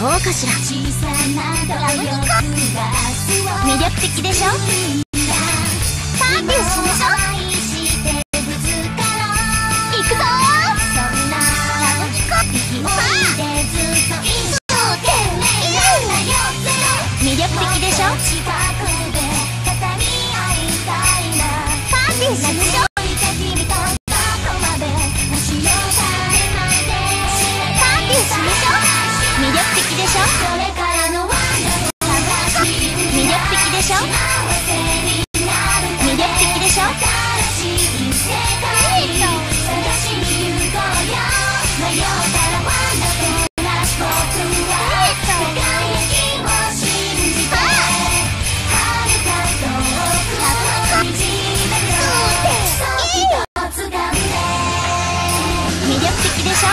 うかしら。魅力的でしょ。パーティーしましょう。行くぞー。魅力的でしょ。パーティーしましょう。魅力的でしょ。魅力的でしょ。魅力的でしょ。魅力的でしょ。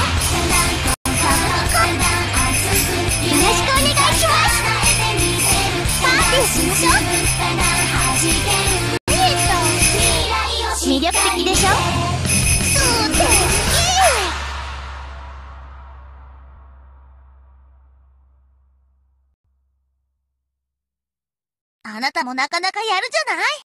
魅力的でしょ。あなたもなかなかやるじゃない。